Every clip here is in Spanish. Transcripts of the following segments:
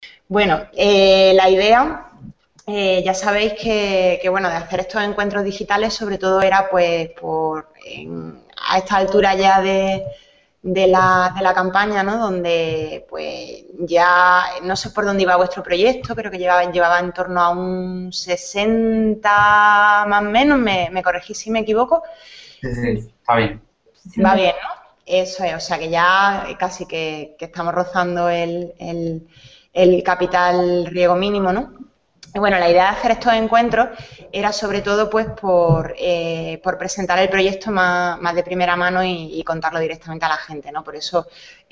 Bueno, la idea, ya sabéis bueno, de hacer estos encuentros digitales sobre todo era pues a esta altura ya de la campaña, ¿no? Donde pues ya no sé por dónde iba vuestro proyecto, creo que llevaba en torno a un 60 más o menos, me corregís si me equivoco. Está bien. Va bien, ¿no? Eso es, o sea que ya casi que estamos rozando el capital riego mínimo, ¿no? Y bueno, la idea de hacer estos encuentros era sobre todo pues por presentar el proyecto más de primera mano y contarlo directamente a la gente, ¿no? Por eso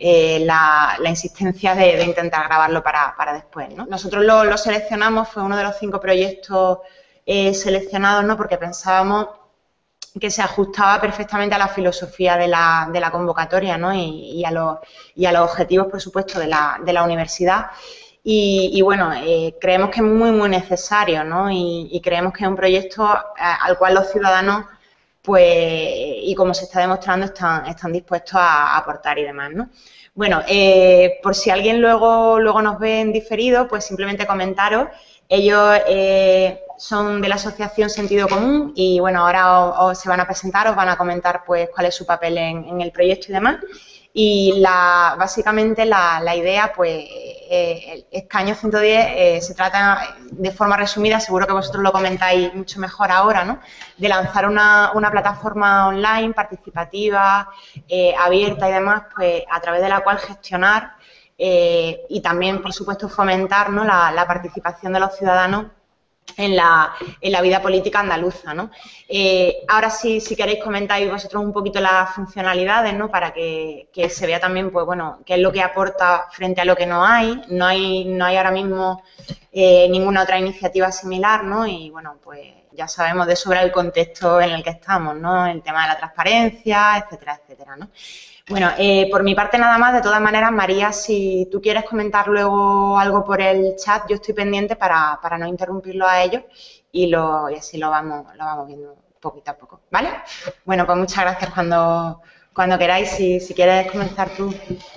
la insistencia de intentar grabarlo para después, ¿no? Nosotros lo seleccionamos, fue uno de los 5 proyectos seleccionados, ¿no? Porque pensábamos que se ajustaba perfectamente a la filosofía de la convocatoria, ¿no? y a los objetivos, por supuesto, de la universidad. Y bueno, creemos que es muy, muy necesario, ¿no? Y creemos que es un proyecto al cual los ciudadanos, pues, y como se está demostrando, están dispuestos a aportar y demás, ¿no? Bueno, por si alguien luego nos ve en diferido, pues simplemente comentaros. Ellos son de la asociación Sentido Común y bueno, ahora os se van a presentar, os van a comentar pues cuál es su papel en el proyecto y demás. Y básicamente la idea, pues, el escaño 110 se trata, de forma resumida, seguro que vosotros lo comentáis mucho mejor ahora, ¿no? De lanzar una plataforma online participativa, abierta y demás, pues a través de la cual gestionar y también, por supuesto, fomentar, ¿no? la participación de los ciudadanos en la vida política andaluza, ¿no? Ahora sí, si queréis comentáis vosotros un poquito las funcionalidades, ¿no? Para que se vea también, pues bueno, qué es lo que aporta frente a lo que no hay. No hay ahora mismo ninguna otra iniciativa similar, ¿no? Y bueno, pues ya sabemos de sobra el contexto en el que estamos, ¿no? El tema de la transparencia, etcétera, etcétera, ¿no? Bueno, por mi parte nada más. De todas maneras, María, si tú quieres comentar luego algo por el chat, yo estoy pendiente para no interrumpirlo a ellos y así lo vamos viendo poquito a poco, ¿vale? Bueno, pues muchas gracias cuando queráis. Si quieres comenzar tú.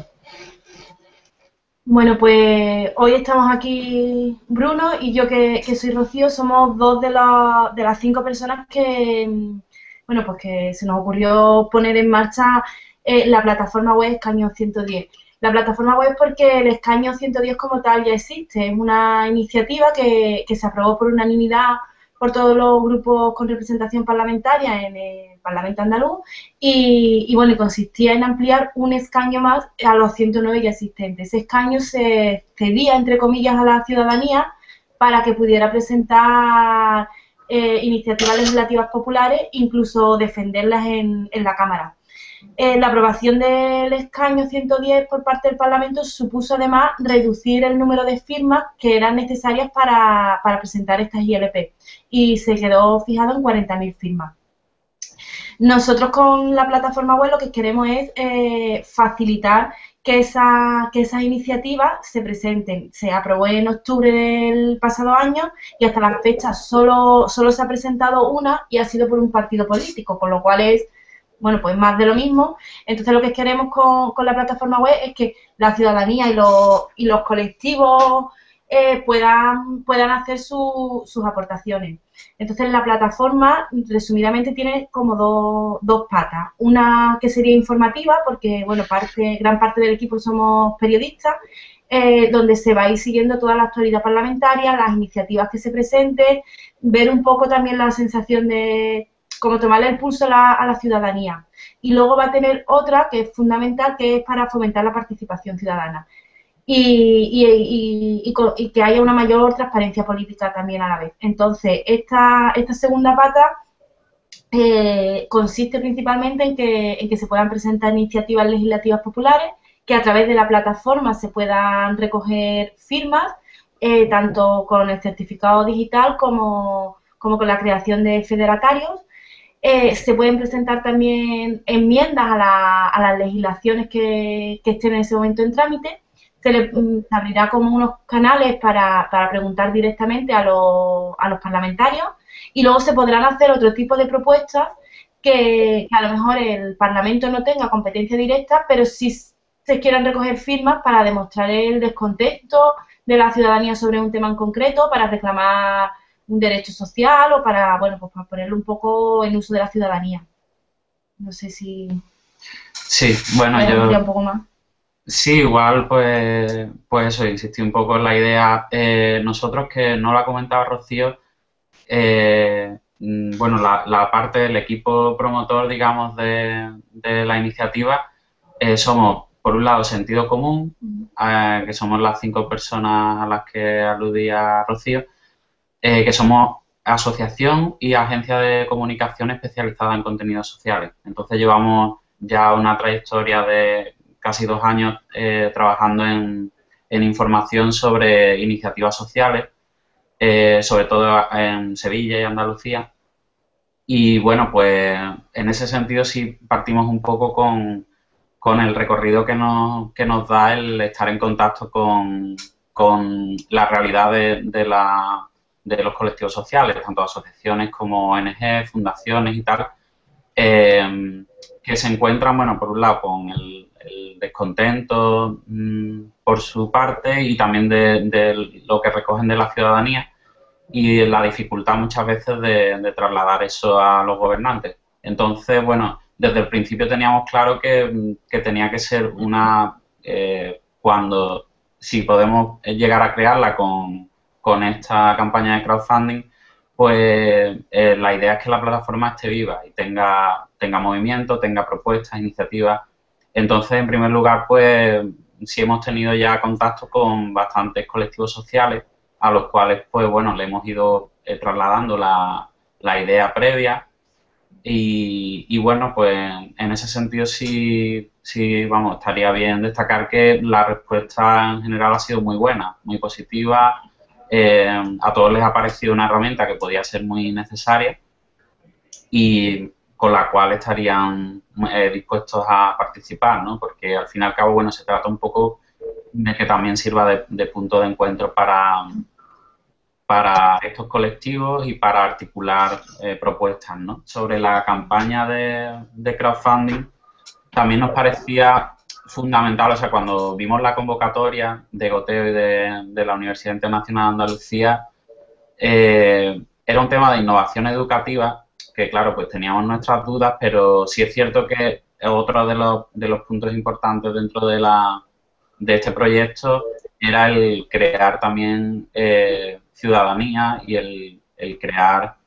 Bueno, pues hoy estamos aquí Bruno y yo que soy Rocío, somos dos de las 5 personas bueno, pues que se nos ocurrió poner en marcha la plataforma web Escaño 110. La plataforma web porque el Escaño 110 como tal ya existe, es una iniciativa que se aprobó por unanimidad por todos los grupos con representación parlamentaria en el Parlamento andaluz bueno, y consistía en ampliar un escaño más a los 109 ya existentes. Ese escaño se cedía, entre comillas, a la ciudadanía para que pudiera presentar iniciativas legislativas populares, incluso defenderlas en la Cámara. La aprobación del escaño 110 por parte del Parlamento supuso además reducir el número de firmas que eran necesarias para presentar estas ILP y se quedó fijado en 40.000 firmas. Nosotros con la plataforma web lo que queremos es facilitar que esas iniciativas se presenten. Se aprobó en octubre del pasado año y hasta la fecha solo se ha presentado una y ha sido por un partido político, con lo cual es, bueno, pues más de lo mismo. Entonces lo que queremos con la plataforma web es que la ciudadanía y los colectivos puedan hacer sus aportaciones. Entonces la plataforma, resumidamente, tiene como dos patas. Una que sería informativa, porque bueno, gran parte del equipo somos periodistas, donde se va a ir siguiendo toda la actualidad parlamentaria, las iniciativas que se presenten, ver un poco también la sensación de cómo tomarle el pulso a la ciudadanía. Y luego va a tener otra que es fundamental, que es para fomentar la participación ciudadana. Y que haya una mayor transparencia política también a la vez. Entonces, esta segunda pata consiste principalmente en que se puedan presentar iniciativas legislativas populares, que a través de la plataforma se puedan recoger firmas, tanto con el certificado digital como con la creación de federatarios. Se pueden presentar también enmiendas a las legislaciones que estén en ese momento en trámite. Se abrirá como unos canales para preguntar directamente a los parlamentarios y luego se podrán hacer otro tipo de propuestas que a lo mejor el Parlamento no tenga competencia directa, pero sí se quieran recoger firmas para demostrar el descontento de la ciudadanía sobre un tema en concreto, para reclamar un derecho social o para, bueno, pues para ponerlo un poco en uso de la ciudadanía. No sé si Sí, bueno, me gustaría un poco más. sí, igual, pues eso, insistí un poco en la idea. Nosotros, que no lo ha comentado Rocío, bueno, la parte del equipo promotor, digamos, de la iniciativa, somos, por un lado, Sentido Común, que somos las 5 personas a las que aludía Rocío, que somos asociación y agencia de comunicación especializada en contenidos sociales. Entonces llevamos ya una trayectoria de casi 2 años trabajando en información sobre iniciativas sociales, sobre todo en Sevilla y Andalucía. Y bueno, pues en ese sentido sí partimos un poco con el recorrido que nos da el estar en contacto con la realidad de los colectivos sociales, tanto asociaciones como ONG, fundaciones y tal, que se encuentran, bueno, por un lado con el descontento por su parte y también de lo que recogen de la ciudadanía y la dificultad muchas veces de trasladar eso a los gobernantes. Entonces, bueno, desde el principio teníamos claro que tenía que ser cuando, si podemos llegar a crearla con esta campaña de crowdfunding, pues la idea es que la plataforma esté viva y tenga movimiento, tenga propuestas, iniciativas. Entonces, en primer lugar, pues sí hemos tenido ya contacto con bastantes colectivos sociales a los cuales, pues bueno, le hemos ido trasladando la idea previa y bueno, pues en ese sentido sí, vamos, estaría bien destacar que la respuesta en general ha sido muy buena, muy positiva. A todos les ha parecido una herramienta que podía ser muy necesaria y con la cual estarían dispuestos a participar, ¿no? Porque al fin y al cabo, bueno, se trata un poco de que también sirva de punto de encuentro para estos colectivos y para articular propuestas, ¿no? Sobre la campaña de crowdfunding, también nos parecía fundamental, o sea, cuando vimos la convocatoria de goteo y de la Universidad Internacional de Andalucía, era un tema de innovación educativa, que claro, pues teníamos nuestras dudas, pero sí es cierto que otro de los puntos importantes dentro de este proyecto era el crear también ciudadanía y el crear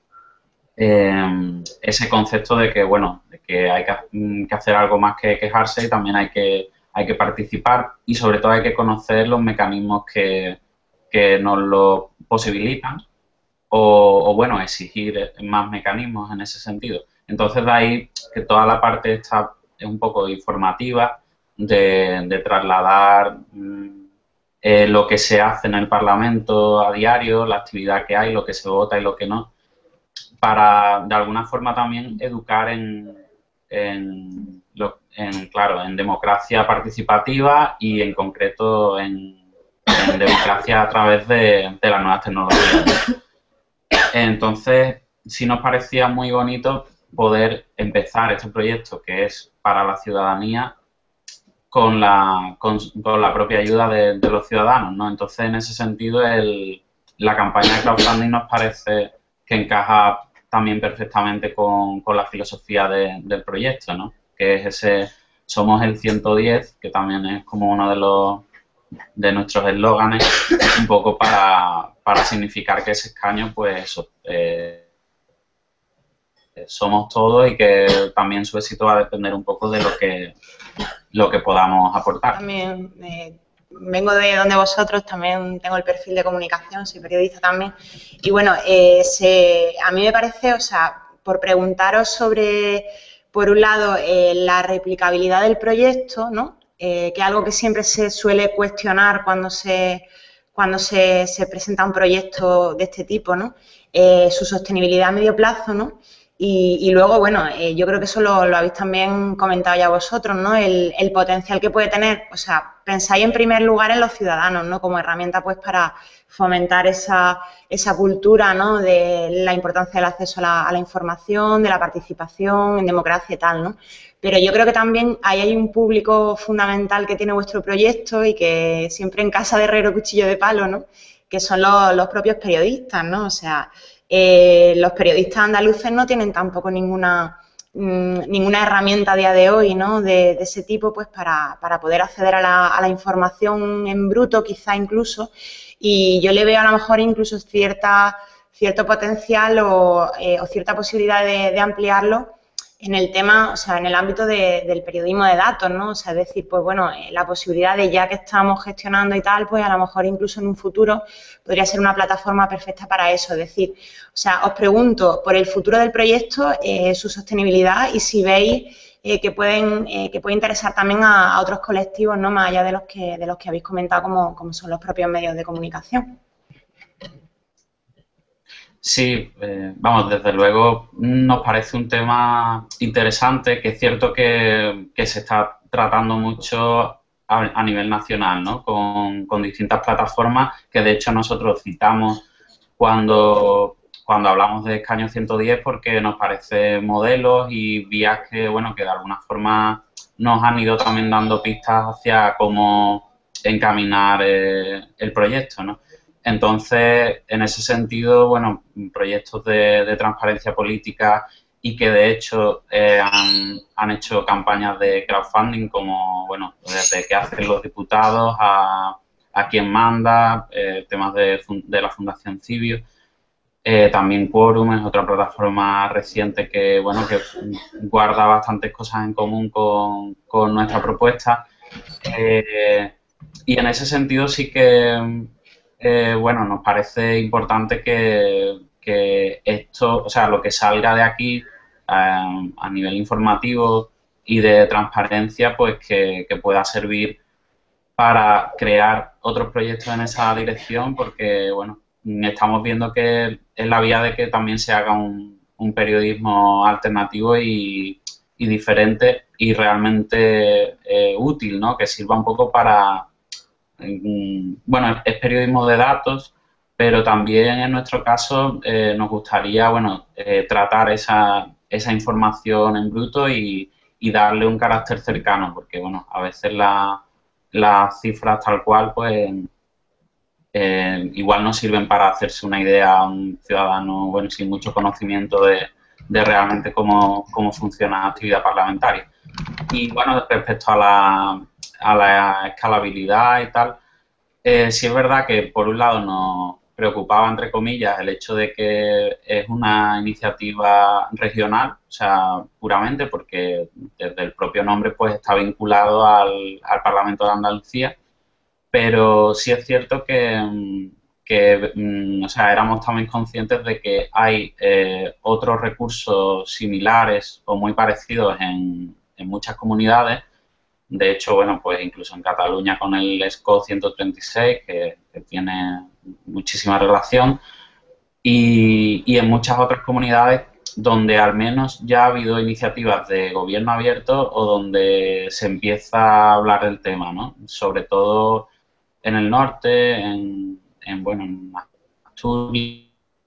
ese concepto de que, bueno, de que hay que hacer algo más que quejarse y también hay que participar y sobre todo hay que conocer los mecanismos que nos lo posibilitan o bueno, exigir más mecanismos en ese sentido. Entonces, de ahí que toda la parte esta es un poco informativa, de trasladar lo que se hace en el Parlamento a diario, la actividad que hay, lo que se vota y lo que no, para de alguna forma también educar claro, en democracia participativa y en concreto en democracia a través de las nuevas tecnologías. Entonces, sí nos parecía muy bonito poder empezar este proyecto que es para la ciudadanía con la propia ayuda de los ciudadanos, ¿no? Entonces, en ese sentido, la campaña de crowdfunding nos parece que encaja también perfectamente con la filosofía del proyecto, ¿no? Que es ese somos el 110, que también es como uno de nuestros eslóganes, un poco para significar que ese escaño, pues eso, somos todos y que también su éxito va a depender un poco de lo que podamos aportar. También vengo de donde vosotros, también tengo el perfil de comunicación, soy periodista también. Y bueno, a mí me parece, o sea, por preguntaros sobre, por un lado, la replicabilidad del proyecto, ¿no? Que es algo que siempre se suele cuestionar cuando se presenta un proyecto de este tipo, ¿no? Su sostenibilidad a medio plazo, ¿no? Y luego, bueno, yo creo que eso lo habéis también comentado ya vosotros, ¿no? El potencial que puede tener, o sea, pensáis en primer lugar en los ciudadanos, ¿no? Como herramienta, pues, para fomentar esa cultura, ¿no? De la importancia del acceso a la información, de la participación en democracia y tal, ¿no? Pero yo creo que también ahí hay un público fundamental que tiene vuestro proyecto y que siempre en casa de herrero cuchillo de palo, ¿no? Que son los propios periodistas, ¿no? O sea, los periodistas andaluces no tienen tampoco ninguna herramienta a día de hoy, ¿no? De ese tipo, pues para poder acceder a la información en bruto, quizá incluso, y yo le veo a lo mejor incluso cierto potencial o cierta posibilidad de ampliarlo en el tema, o sea, en el ámbito del periodismo de datos, ¿no? O sea, es decir, pues bueno, la posibilidad de ya que estamos gestionando y tal, pues a lo mejor incluso en un futuro podría ser una plataforma perfecta para eso. Es decir, o sea, os pregunto por el futuro del proyecto, su sostenibilidad y si veis que puede interesar también a otros colectivos, ¿no? Más allá de los que habéis comentado, como son los propios medios de comunicación. Sí, vamos, desde luego nos parece un tema interesante, que es cierto que se está tratando mucho a nivel nacional, ¿no? Con distintas plataformas que de hecho nosotros citamos cuando hablamos de Escaño 110 porque nos parece modelos y vías que, bueno, que de alguna forma nos han ido también dando pistas hacia cómo encaminar el proyecto, ¿no? Entonces, en ese sentido, bueno, proyectos de transparencia política y que de hecho han hecho campañas de crowdfunding como, bueno, desde qué hacen los diputados a quién manda, temas de la Fundación Cibio. También Quorum es otra plataforma reciente que, bueno, que guarda bastantes cosas en común con nuestra propuesta. Y en ese sentido sí que bueno, nos parece importante que esto, o sea, lo que salga de aquí a nivel informativo y de transparencia, pues que pueda servir para crear otros proyectos en esa dirección, porque, bueno, estamos viendo que es la vía de que también se haga un periodismo alternativo y diferente y realmente útil, ¿no? Que sirva un poco para bueno, es periodismo de datos, pero también en nuestro caso nos gustaría, bueno, tratar esa información en bruto y darle un carácter cercano, porque, bueno, a veces las cifras tal cual, pues, igual no sirven para hacerse una idea a un ciudadano, bueno, sin mucho conocimiento de realmente cómo funciona la actividad parlamentaria. Y, bueno, respecto a la escalabilidad y tal, sí es verdad que por un lado nos preocupaba, entre comillas, el hecho de que es una iniciativa regional, o sea, puramente porque desde el propio nombre pues está vinculado al Parlamento de Andalucía, pero sí es cierto o sea, éramos también conscientes de que hay otros recursos similares o muy parecidos en muchas comunidades. De hecho, bueno, pues incluso en Cataluña con el ESCO 136, que tiene muchísima relación, y en muchas otras comunidades donde al menos ya ha habido iniciativas de gobierno abierto o donde se empieza a hablar del tema, ¿no? Sobre todo en el norte, bueno, en Asturias,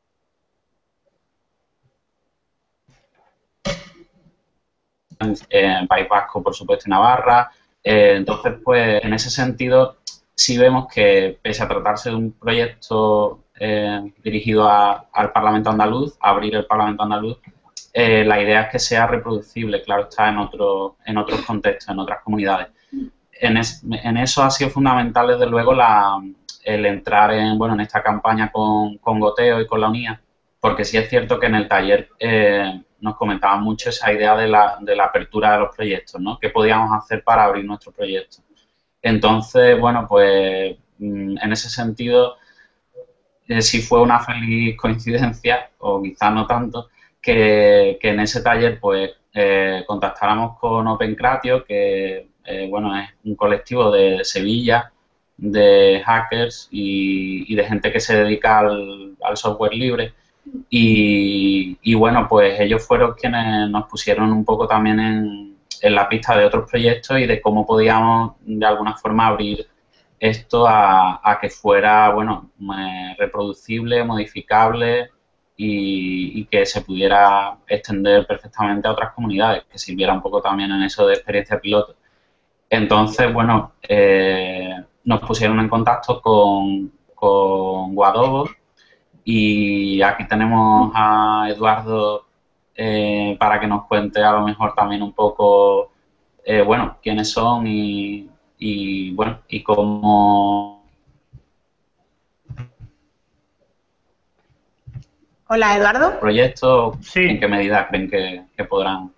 en País Vasco, por supuesto, y Navarra. Entonces, pues, en ese sentido, sí vemos que, pese a tratarse de un proyecto dirigido al Parlamento andaluz, a abrir el Parlamento andaluz, la idea es que sea reproducible, claro está, en otros contextos, en otras comunidades. En eso ha sido fundamental, desde luego, el entrar en esta campaña con Goteo y con la UNIA, porque sí es cierto que en el taller nos comentaban mucho esa idea de la apertura de los proyectos, ¿no? ¿Qué podíamos hacer para abrir nuestro proyecto? Entonces, bueno, pues en ese sentido sí fue una feliz coincidencia, o quizás no tanto, que en ese taller pues contactáramos con OpenCratio, que bueno, es un colectivo de Sevilla de hackers y de gente que se dedica al software libre Y bueno, pues ellos fueron quienes nos pusieron un poco también en la pista de otros proyectos y de cómo podíamos de alguna forma abrir esto a que fuera, bueno, reproducible, modificable y que se pudiera extender perfectamente a otras comunidades, que sirviera un poco también en eso de experiencia piloto. Entonces, bueno, nos pusieron en contacto con Guadobo y aquí tenemos a Eduardo para que nos cuente a lo mejor también un poco, bueno, quiénes son bueno, y cómo... Hola, Eduardo. ¿Proyectos? Sí. ¿En qué medida creen que podrán?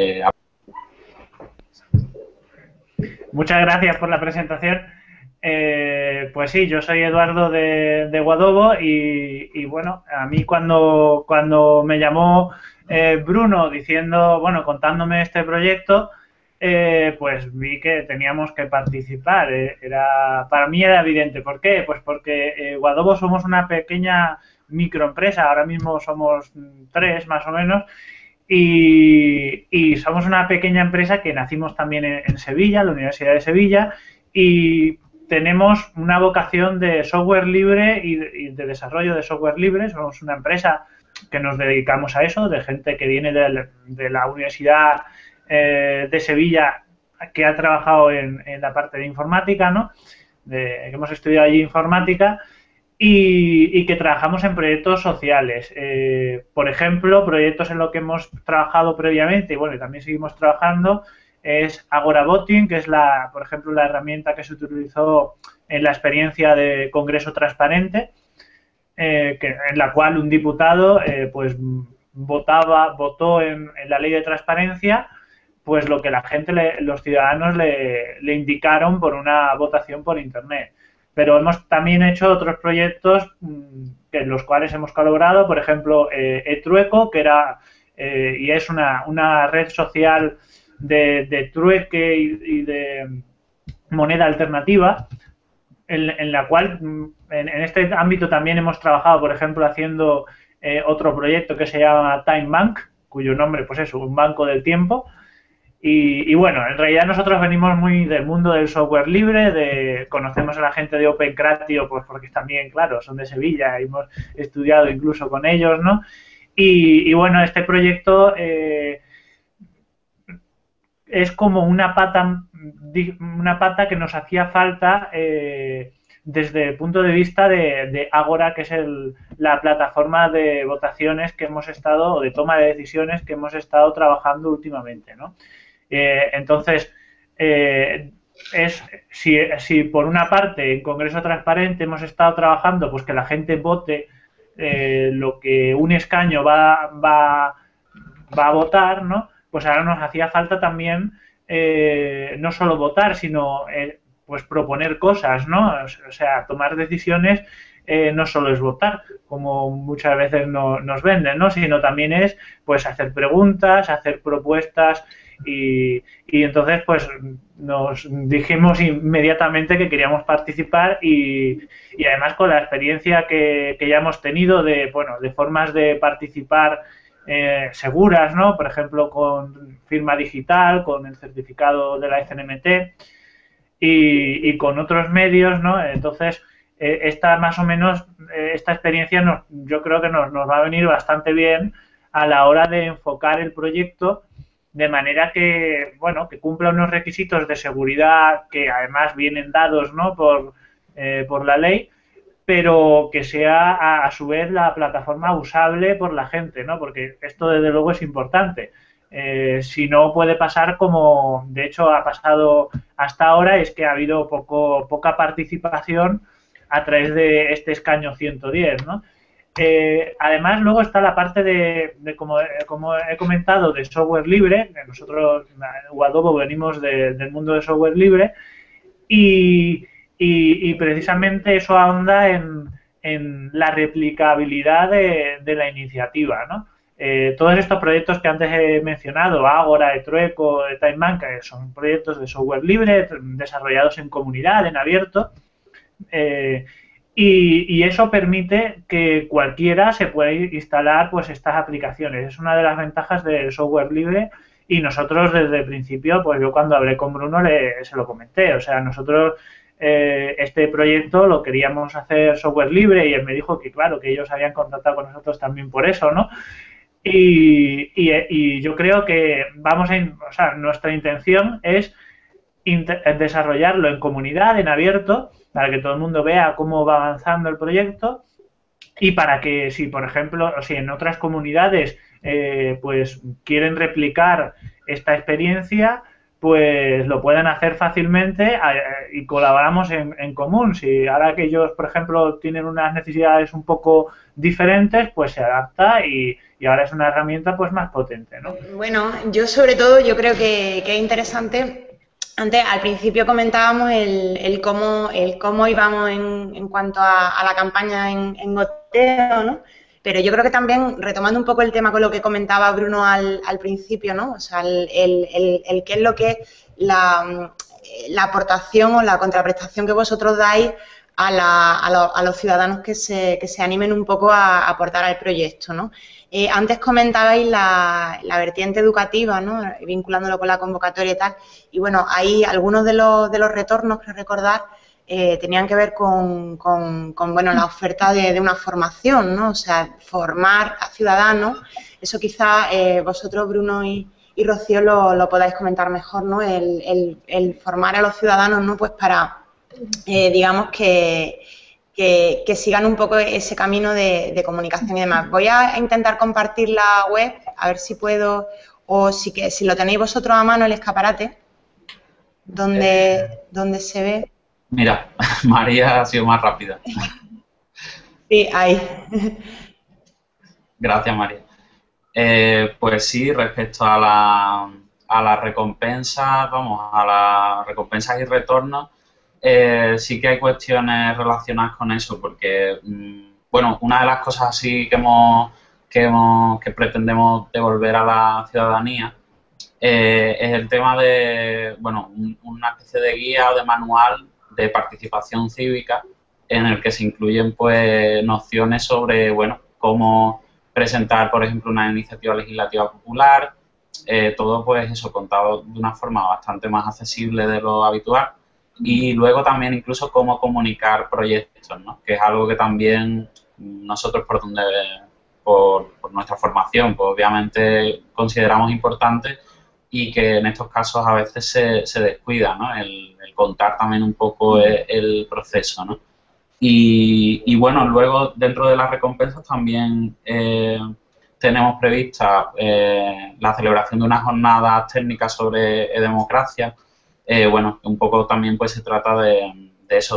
Muchas gracias por la presentación. Pues sí, yo soy Eduardo de Guadobo y bueno, a mí cuando me llamó Bruno diciendo, bueno, contándome este proyecto, pues vi que teníamos que participar. Para mí era evidente. ¿Por qué? Pues porque Guadobo somos una pequeña microempresa, ahora mismo somos 3 más o menos, y somos una pequeña empresa que nacimos también en Sevilla, en la Universidad de Sevilla, y tenemos una vocación de software libre y de desarrollo de software libre. Somos una empresa que nos dedicamos a eso, de gente que viene de la Universidad de Sevilla, que ha trabajado en la parte de informática, ¿no? Que hemos estudiado allí informática y que trabajamos en proyectos sociales. Por ejemplo, proyectos en los que hemos trabajado previamente y bueno, y también seguimos trabajando es Agoraboting, que es por ejemplo, la herramienta que se utilizó en la experiencia de Congreso Transparente, en la cual un diputado pues votó en la ley de transparencia pues lo que la gente, los ciudadanos le indicaron por una votación por internet. Pero hemos también hecho otros proyectos en los cuales hemos colaborado, por ejemplo, eTrueco, que era y es una red social de trueque y de moneda alternativa, en la cual en este ámbito también hemos trabajado, por ejemplo, haciendo otro proyecto que se llama Time Bank, cuyo nombre pues es un banco del tiempo. Y bueno, en realidad nosotros venimos muy del mundo del software libre, conocemos a la gente de OpenCratio, pues porque también, claro, son de Sevilla, hemos estudiado incluso con ellos, ¿no? Y bueno, este proyecto es como una pata que nos hacía falta desde el punto de vista de Agora, que es la plataforma de votaciones que hemos estado, o de toma de decisiones que hemos estado trabajando últimamente, ¿no? Entonces, si por una parte en Congreso Transparente hemos estado trabajando pues que la gente vote lo que un escaño va a votar, ¿no? Pues ahora nos hacía falta también no solo votar, sino pues proponer cosas, ¿no? O sea, tomar decisiones no solo es votar, como muchas veces nos venden, ¿no? Sino también es pues hacer preguntas, hacer propuestas y entonces pues nos dijimos inmediatamente que queríamos participar y además con la experiencia que ya hemos tenido de formas de participar seguras, ¿no? Por ejemplo, con firma digital, con el certificado de la CNMT y con otros medios, ¿no? Entonces, esta experiencia yo creo que nos va a venir bastante bien a la hora de enfocar el proyecto de manera que, bueno, que cumpla unos requisitos de seguridad que además vienen dados, ¿no? por la ley, pero que sea a su vez la plataforma usable por la gente, ¿no? Porque esto desde luego es importante. Si no puede pasar como de hecho ha pasado hasta ahora, es que ha habido poca participación a través de este escaño 110, ¿no? Además, luego está la parte de como he comentado, de software libre. Nosotros, Guadobo, venimos del mundo de software libre y precisamente eso ahonda en la replicabilidad de la iniciativa, ¿no? Todos estos proyectos que antes he mencionado, Agora, eTrueco, Time Bank, son proyectos de software libre desarrollados en comunidad, en abierto, y eso permite que cualquiera se pueda instalar pues estas aplicaciones. Es una de las ventajas del software libre y nosotros desde el principio, pues yo cuando hablé con Bruno se lo comenté. O sea, nosotros este proyecto lo queríamos hacer software libre y él me dijo que claro, que ellos habían contactado con nosotros también por eso, ¿no? Y yo creo que o sea, nuestra intención es desarrollarlo en comunidad, en abierto, para que todo el mundo vea cómo va avanzando el proyecto y para que si, por ejemplo, o si en otras comunidades pues quieren replicar esta experiencia, pues lo pueden hacer fácilmente y colaboramos en común. Si ahora que ellos, por ejemplo, tienen unas necesidades un poco diferentes, pues se adapta y ahora es una herramienta pues más potente, ¿no? Bueno, yo sobre todo, yo creo que es interesante. Antes, al principio comentábamos el cómo íbamos en cuanto a la campaña en goteo, ¿no? Pero yo creo que también, retomando un poco el tema con lo que comentaba Bruno al principio, ¿no? O sea, el qué es lo que es la aportación o la contraprestación que vosotros dais a los ciudadanos que se animen un poco a aportar al proyecto, ¿no? Antes comentabais la vertiente educativa, ¿no? Vinculándolo con la convocatoria y tal. Y bueno, ahí algunos de los retornos, creo recordar, tenían que ver con bueno, la oferta de una formación, ¿no? O sea, formar a ciudadanos. Eso quizá vosotros, Bruno y Rocío, lo podáis comentar mejor, ¿no? El formar a los ciudadanos, ¿no? Pues para, digamos, que sigan un poco ese camino de comunicación y demás. Voy a intentar compartir la web, a ver si puedo, o si lo tenéis vosotros a mano, el escaparate, donde se ve. Mira, María ha sido más rápida. Sí, ahí. Gracias, María. Pues sí, respecto a las recompensas, vamos, a las recompensas y retornos, sí que hay cuestiones relacionadas con eso, porque, bueno, una de las cosas así que pretendemos devolver a la ciudadanía es el tema de, bueno, una especie de guía o de manual de participación cívica en el que se incluyen, pues, nociones sobre, bueno, cómo presentar, por ejemplo, una iniciativa legislativa popular, todo, pues, eso, contado de una forma bastante más accesible de lo habitual. Y luego también incluso cómo comunicar proyectos, ¿no? Que es algo que también nosotros por nuestra formación, pues obviamente consideramos importante y que en estos casos a veces se descuida, ¿no? El contar también un poco el proceso, ¿no? Y bueno, luego dentro de las recompensas también tenemos prevista la celebración de unas jornadas técnicas sobre democracia. Bueno, un poco también pues se trata de eso,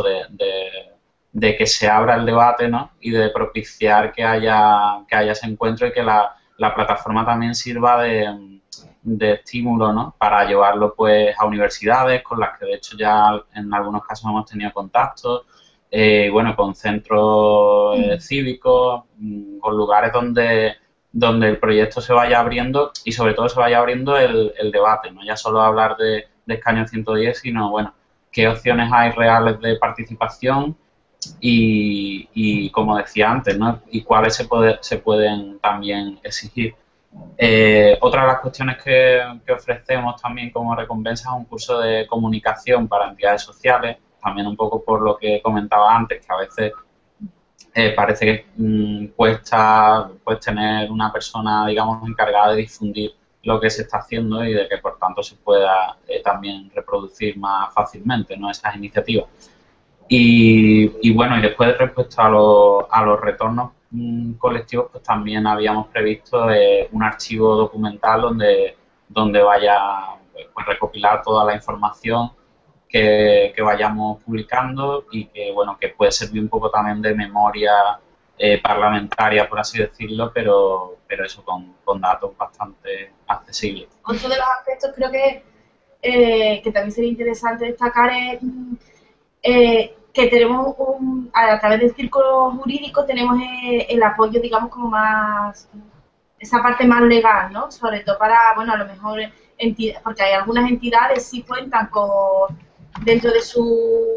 de que se abra el debate, ¿no? Y de propiciar que haya ese encuentro y que la plataforma también sirva de estímulo, ¿no? Para llevarlo pues a universidades con las que de hecho ya en algunos casos hemos tenido contactos, bueno, con centros cívicos, con lugares donde el proyecto se vaya abriendo y sobre todo se vaya abriendo el debate, no ya solo hablar de Escaño 110, sino, bueno, qué opciones hay reales de participación y como decía antes, ¿no? Y cuáles se pueden también exigir. Otra de las cuestiones que ofrecemos también como recompensa es un curso de comunicación para entidades sociales, también un poco por lo que comentaba antes, que a veces parece que cuesta pues tener una persona, digamos, encargada de difundir lo que se está haciendo y de que por tanto se pueda también reproducir más fácilmente, ¿no? Esas iniciativas. Y bueno, y después respecto a los retornos colectivos, pues también habíamos previsto un archivo documental donde vaya pues, recopilar toda la información que vayamos publicando y que, bueno, que puede servir un poco también de memoria parlamentaria, por así decirlo, pero eso con datos bastante accesibles. Otro de los aspectos creo que también sería interesante destacar es que tenemos a través del círculo jurídico tenemos el apoyo, digamos, como más, esa parte más legal, ¿no? Sobre todo para, bueno, a lo mejor porque hay algunas entidades sí cuentan con, dentro de su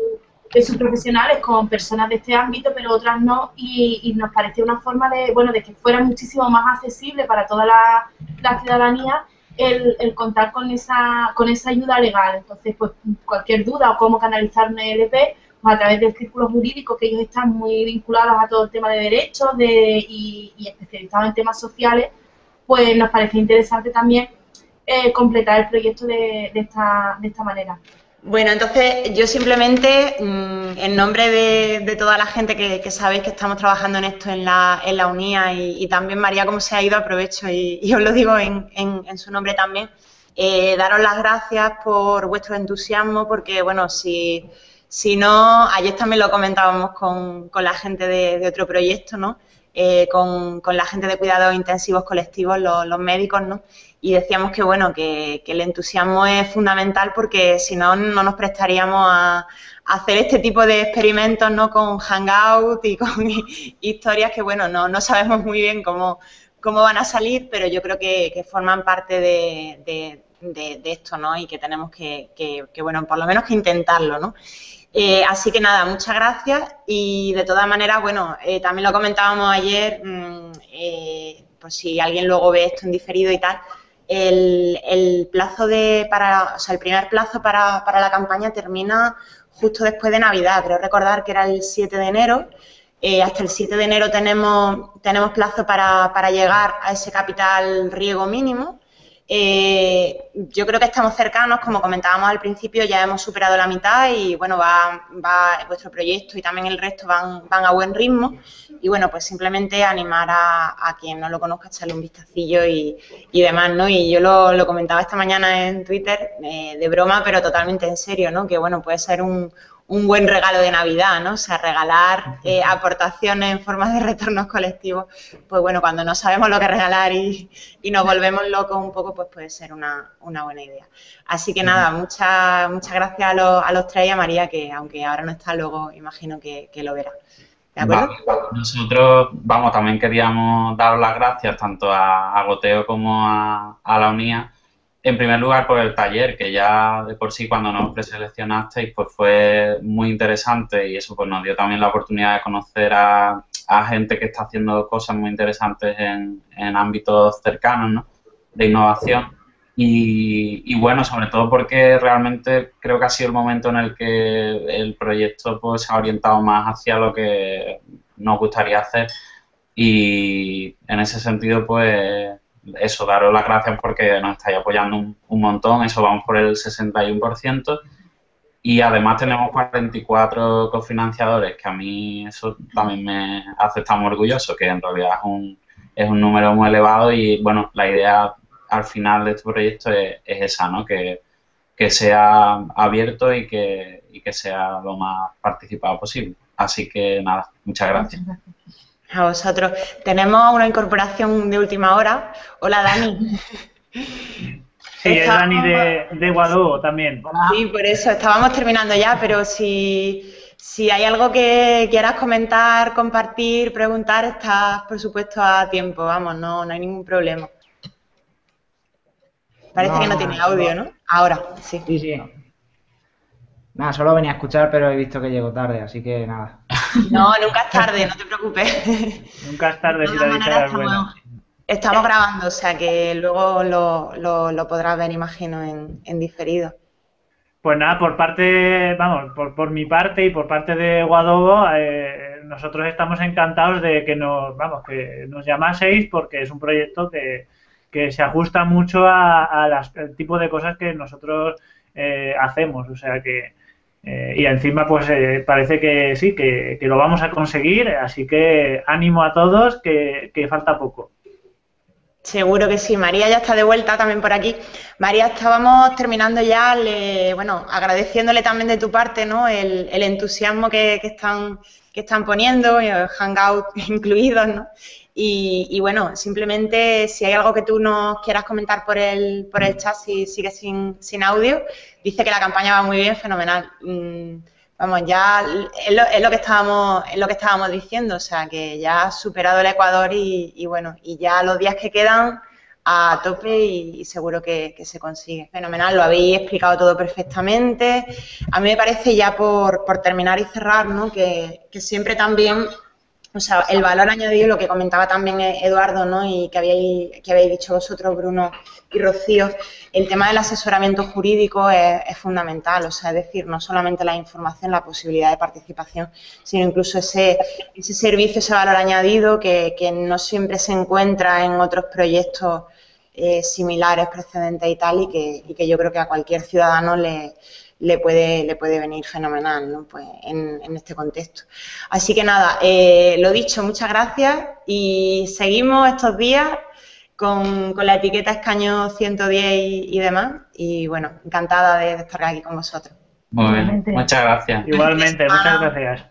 subprofesionales con personas de este ámbito, pero otras no, y nos pareció una forma de, bueno, de que fuera muchísimo más accesible para toda la ciudadanía el contar con esa ayuda legal. Entonces, pues cualquier duda o cómo canalizar una ELP, pues a través del círculo jurídico, que ellos están muy vinculados a todo el tema de derechos y especializados en temas sociales, pues nos pareció interesante también completar el proyecto de esta manera. Bueno, entonces yo simplemente, en nombre de toda la gente que sabéis que estamos trabajando en esto en la UNIA y también María, como se ha ido, aprovecho y os lo digo en su nombre también, daros las gracias por vuestro entusiasmo, porque bueno, si no, ayer también lo comentábamos con la gente de otro proyecto, ¿no? Con la gente de cuidados intensivos colectivos, los médicos, ¿no? Y decíamos que bueno, que el entusiasmo es fundamental, porque si no, no nos prestaríamos a hacer este tipo de experimentos, ¿no? Con Hangout y con historias que bueno, no sabemos muy bien cómo van a salir, pero yo creo que forman parte de esto, ¿no? Y que tenemos que bueno, por lo menos que intentarlo, ¿no? Así que nada, muchas gracias, y de todas maneras, bueno, también lo comentábamos ayer, pues si alguien luego ve esto en diferido y tal, el plazo o sea, el primer plazo para la campaña termina justo después de Navidad. Creo recordar que era el 7 de enero. Hasta el 7 de enero tenemos plazo para llegar a ese capital riego mínimo. Yo creo que estamos cercanos, como comentábamos al principio, ya hemos superado la mitad y bueno, va vuestro proyecto y también el resto van a buen ritmo, y bueno, pues simplemente animar a quien no lo conozca, echarle un vistacillo y demás, ¿no? Y yo lo comentaba esta mañana en Twitter, de broma, pero totalmente en serio, ¿no? Que bueno, puede ser un buen regalo de Navidad, ¿no? O sea, regalar aportaciones en forma de retornos colectivos, pues bueno, cuando no sabemos lo que regalar y nos volvemos locos un poco, pues puede ser una buena idea. Así que nada, muchas gracias a los tres y a María, que aunque ahora no está, luego imagino que lo verá. ¿De acuerdo? Vale. Nosotros, vamos, también queríamos dar las gracias tanto a Goteo como a la UNIA. En primer lugar, por el taller, que ya de por sí cuando nos preseleccionasteis, pues fue muy interesante, y eso pues nos dio también la oportunidad de conocer a gente que está haciendo cosas muy interesantes en ámbitos cercanos, ¿no? De innovación. Y bueno, sobre todo porque realmente creo que ha sido el momento en el que el proyecto pues se ha orientado más hacia lo que nos gustaría hacer, y en ese sentido pues eso, daros las gracias porque nos estáis apoyando un montón. Eso, vamos por el 61%, y además tenemos 44 cofinanciadores, que a mí eso también me hace estar muy orgulloso, que en realidad es un número muy elevado. Y bueno, la idea al final de este proyecto es esa, ¿no? Que sea abierto y que sea lo más participado posible. Así que nada, muchas gracias. A vosotros. Tenemos una incorporación de última hora. Hola, Dani. Sí, es Dani de Guadó también. Sí, por eso, estábamos terminando ya, pero si hay algo que quieras comentar, compartir, preguntar, estás, por supuesto, a tiempo. Vamos, no hay ningún problema. Parece que no tiene audio, ¿no? Ahora, sí. Sí. Nada, solo venía a escuchar, pero he visto que llego tarde, así que nada. No, nunca es tarde, no te preocupes. Nunca es tarde si la dicha es buena. Estamos grabando, o sea que luego lo podrás ver, imagino, en diferido. Pues nada, por mi parte y por parte de Guadobo, nosotros estamos encantados de que nos llamaseis, porque es un proyecto que se ajusta mucho al tipo de cosas que nosotros hacemos, o sea que y encima pues parece que sí, que lo vamos a conseguir, así que ánimo a todos, que falta poco. Seguro que sí. María ya está de vuelta también por aquí. María, estábamos terminando ya, bueno, agradeciéndole también de tu parte, ¿no? El entusiasmo que están poniendo, Hangout incluidos, ¿no? Y bueno, simplemente si hay algo que tú nos quieras comentar por el chat, si sigues sin audio, dice que la campaña va muy bien, fenomenal. Vamos, ya es lo que estábamos diciendo, o sea, que ya has superado el Ecuador y bueno, y ya los días que quedan a tope y seguro que se consigue. Fenomenal, lo habéis explicado todo perfectamente. A mí me parece, ya por terminar y cerrar, ¿no?, que siempre también, o sea, el valor añadido, lo que comentaba también Eduardo, ¿no?, y que habéis dicho vosotros, Bruno y Rocío, el tema del asesoramiento jurídico es fundamental, o sea, es decir, no solamente la información, la posibilidad de participación, sino incluso ese servicio, ese valor añadido que no siempre se encuentra en otros proyectos similares, precedentes y tal, y que yo creo que a cualquier ciudadano le puede venir fenomenal, ¿no?, pues en este contexto. Así que nada, lo dicho, muchas gracias y seguimos estos días con la etiqueta Escaño 110 y demás, y bueno, encantada de estar aquí con vosotros. Muy bien, muchas gracias. Igualmente, muchas gracias.